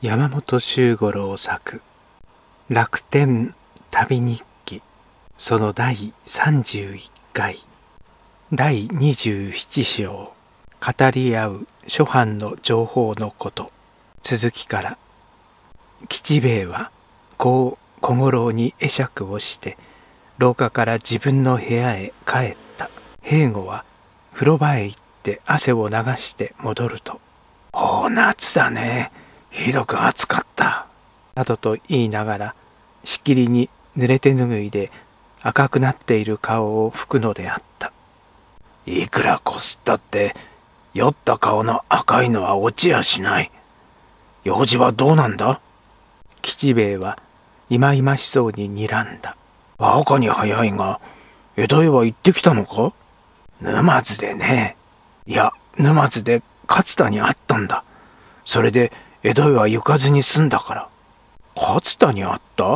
山本周五郎作楽天旅日記その第31回第27章語り合う諸藩の情報のこと続きから。吉兵衛はこう小五郎に会釈をして廊下から自分の部屋へ帰った。平吾は風呂場へ行って汗を流して戻ると「おお夏だね、ひどく暑かった」などと言いながらしきりに濡れて拭いで赤くなっている顔を拭くのであった。いくらこすったって酔った顔の赤いのは落ちやしない。用事はどうなんだ？吉兵衛はいまいましそうに睨んだ。赤に早いが江戸へは行ってきたのか？沼津でね。いや沼津で勝田に会ったんだ。それで江戸へは行かずに済んだから。勝田に会った？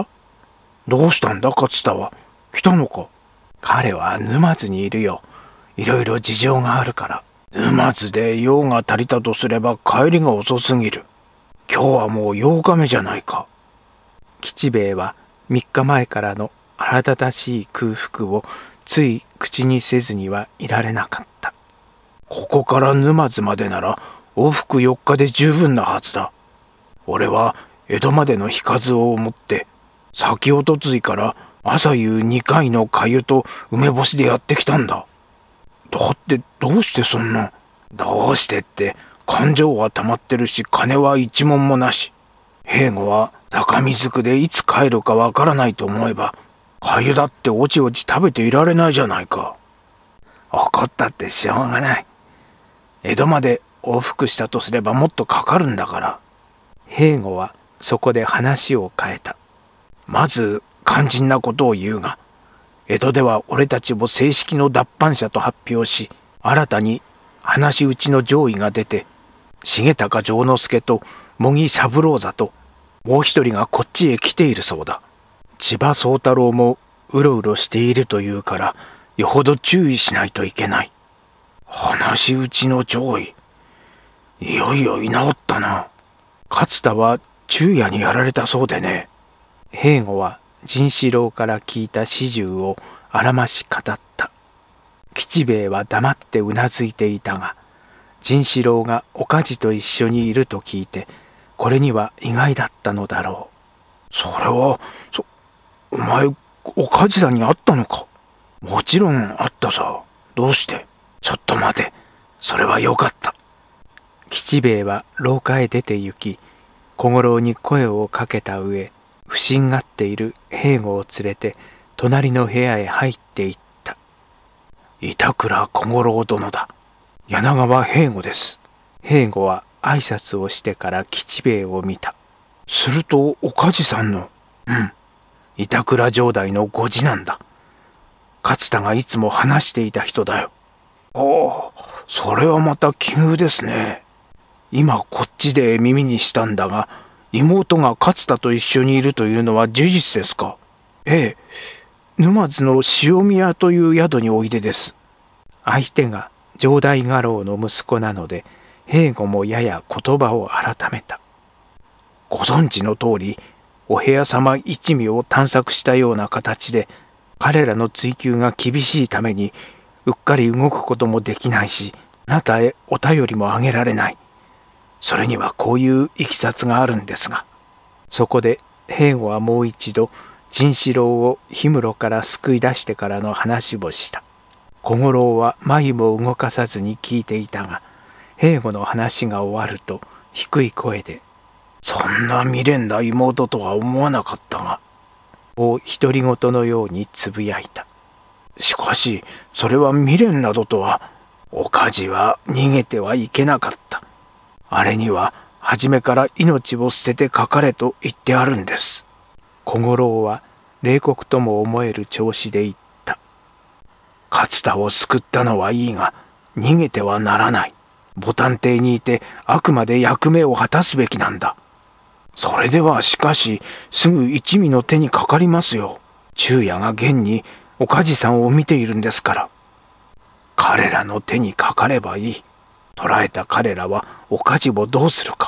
どうしたんだ勝田は。来たのか？彼は沼津にいるよ。いろいろ事情があるから。沼津で用が足りたとすれば帰りが遅すぎる。今日はもう8日目じゃないか。吉兵衛は3日前からの腹立たしい空腹をつい口にせずにはいられなかった。ここから沼津までなら往復4日で十分なはずだ。俺は江戸までの日数を持って先おとついから朝夕2回の粥と梅干しでやってきたんだ。だってどうしてそんな。どうしてって勘定はたまってるし金は一文もなし。平吾は高水区でいつ帰るかわからないと思えば粥だっておちおち食べていられないじゃないか。怒ったってしょうがない。江戸まで往復したとすればもっとかかるんだから。平吾はそこで話を変えた。まず肝心なことを言うが、江戸では俺たちを正式の脱藩者と発表し、新たに話し打ちの上位が出て、重高丈之助と茂木三郎座ともう一人がこっちへ来ているそうだ。千葉宗太郎もうろうろしているというから、よほど注意しないといけない。話し打ちの上位。いよいよ居直ったな。勝田は昼夜にやられたそうでね。平吾は陣四郎から聞いた始終をあらまし語った。吉兵衛は黙ってうなずいていたが、陣四郎がお梶と一緒にいると聞いて、これには意外だったのだろう。それは、お前、お梶だに会ったのか？もちろん会ったさ。どうして？ちょっと待て。それはよかった。吉兵衛は廊下へ出て行き、小五郎に声をかけた上、不審がっている平吾を連れて隣の部屋へ入っていった。板倉小五郎殿だ。柳川平吾です。平吾は挨拶をしてから吉兵衛を見た。するとお梶さんの。板倉城代のご次男だ。勝田がいつも話していた人だよ。おお、それはまた奇遇ですね。今こっちで耳にしたんだが、妹が勝田と一緒にいるというのは事実ですか？ええ、沼津の塩宮という宿においでです。相手が城代家老の息子なので、平吾もやや言葉を改めた。ご存知の通り、お部屋様一味を探索したような形で、彼らの追及が厳しいために、うっかり動くこともできないし、あなたへお便りもあげられない。それにはこういういきさつがあるんですが。そこで平吾はもう一度陣四郎を氷室から救い出してからの話をした。小五郎は眉も動かさずに聞いていたが、平吾の話が終わると低い声で「そんな未練な妹とは思わなかったが」を独り言のようにつぶやいた。しかしそれは未練などとは。お梶は逃げてはいけなかった。あれには初めから命を捨ててかかれと言ってあるんです。小五郎は冷酷とも思える調子で言った。勝田を救ったのはいいが、逃げてはならない。牡丹亭にいてあくまで役目を果たすべきなんだ。それではしかしすぐ一味の手にかかりますよ。昼夜が現にお梶さんを見ているんですから。彼らの手にかかればいい。捕らえた彼らはお梶をどうするか。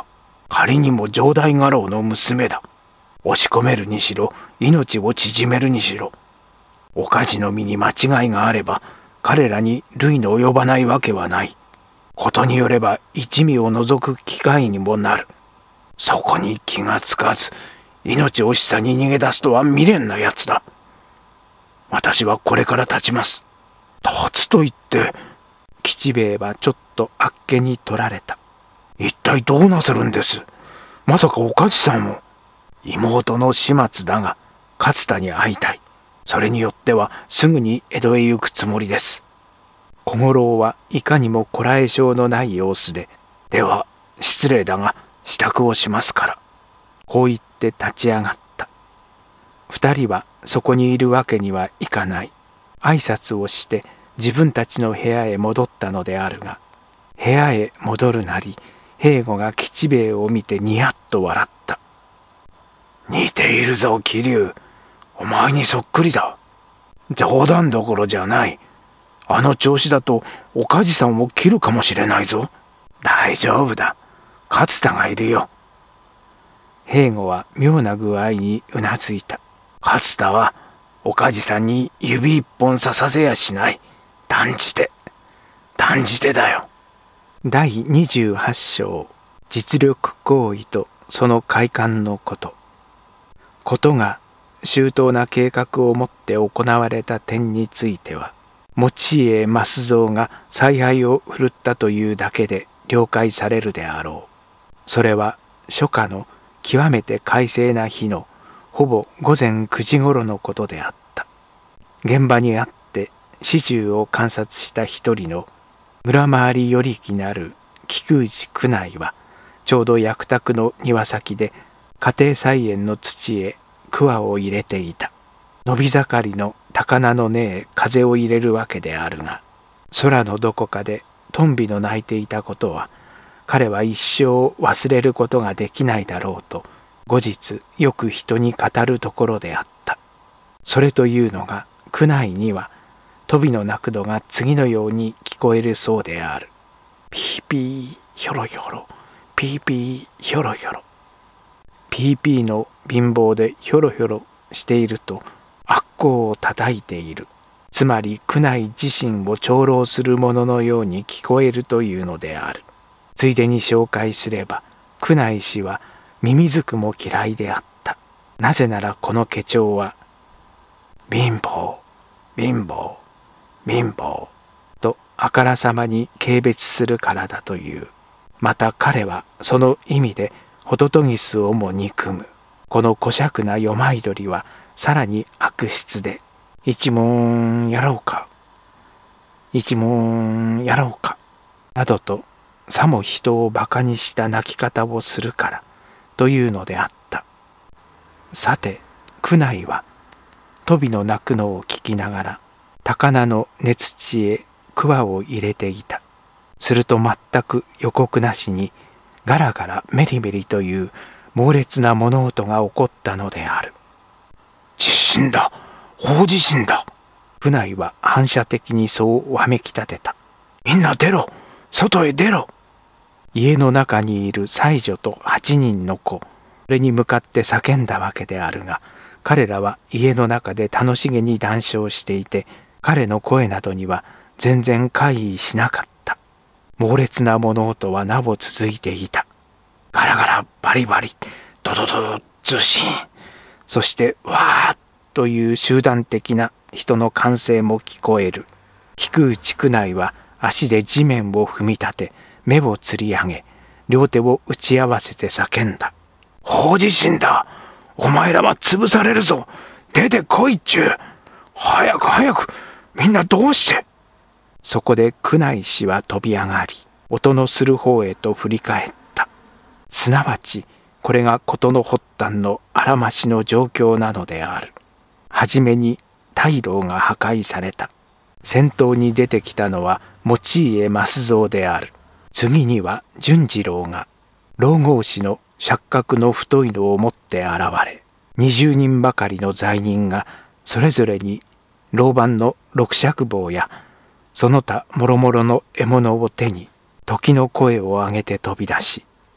仮にも城代家老の娘だ。押し込めるにしろ、命を縮めるにしろ、お梶の身に間違いがあれば、彼らに類の及ばないわけはない。ことによれば一味を除く機会にもなる。そこに気がつかず、命惜しさに逃げ出すとは未練なやつだ。私はこれから立ちます。立つと言って。吉兵衛はちょっとあっけに取られた。一体どうなさるんです。まさかお梶さんを。妹の始末だが、勝田に会いたい。それによってはすぐに江戸へ行くつもりです。小五郎はいかにもこらえ性のない様子で、では失礼だが支度をしますから。こう言って立ち上がった。二人はそこにいるわけにはいかない。挨拶をして自分たちの部屋へ戻ったのであるが、部屋へ戻るなり、平吾が吉兵衛を見てニヤッと笑った。似ているぞ桐生。お前にそっくりだ。冗談どころじゃない。あの調子だとお梶さんを切るかもしれないぞ。大丈夫だ。勝田がいるよ。平吾は妙な具合にうなずいた。勝田はお梶さんに指一本刺させやしない。断じてだよ。第28章、実力行為とその快感のこと。ことが周到な計画をもって行われた点については、持家益蔵が采配を振るったというだけで了解されるであろう。それは初夏の極めて快晴な日のほぼ午前9時ごろのことであった。現場にあって始終を観察した一人の村回りよりきなる菊内宮内は、ちょうど役宅の庭先で家庭菜園の土へ桑を入れていた。伸び盛りの高菜の根へ風を入れるわけであるが、空のどこかでトンビの鳴いていたことは、彼は一生忘れることができないだろうと、後日よく人に語るところであった。それというのが、宮内にはトビの鳴くのが次のように聞こえるそうである。ピーピーひょろひょろ、ピーピーひょろひょろ。ピーピーの貧乏でひょろひょろしていると、悪行を叩いている。つまり宮内自身を長老するもののように聞こえるというのである。ついでに紹介すれば、宮内氏はミミズクも嫌いであった。なぜならこの家長は、貧乏、貧乏、貧乏とあからさまに軽蔑するからだという。また彼はその意味でホトトギスをも憎む。この小尺な夜舞鳥はさらに悪質で、一文やろうか、一文やろうか、などとさも人をバカにした鳴き方をするからというのであった。さて、宮内はトビの鳴くのを聞きながら高菜の根土へ桑を入れていた。すると全く予告なしにガラガラメリメリという猛烈な物音が起こったのである。地震だ、大地震だ。宮内は反射的にそうわめき立てた。みんな出ろ、外へ出ろ。家の中にいる妻女と8人の子、それに向かって叫んだわけであるが、彼らは家の中で楽しげに談笑していて、彼の声などには全然怪異しなかった。猛烈な物音はなお続いていた。ガラガラバリバリ、ドドドドズシン。そしてわーっという集団的な人の歓声も聞こえる。菊内宮内は足で地面を踏み立て、目をつり上げ、両手を打ち合わせて叫んだ。大地震だ。お前らは潰されるぞ。出てこいっちゅう。早く早く。みんなどうして。そこで宮内氏は飛び上がり、音のする方へと振り返った。すなわち、これが事の発端のあらましの状況なのである。はじめに大老が破壊された。先頭に出てきたのは持家益蔵である。次には純次郎が老合氏の尺角の太いのを持って現れ、20人ばかりの罪人がそれぞれに老番の六尺棒やその他もろもろの獲物を手に時の声を上げて飛び出し、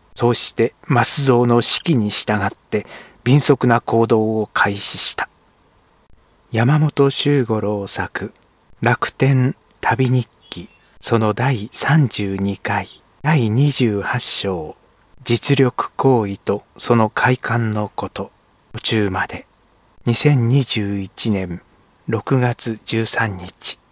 そうして増蔵の指揮に従って敏速な行動を開始した。山本周五郎作楽天旅日記、その第32回第28章、実力行為とその快感のこと、途中まで。2021年6月13日。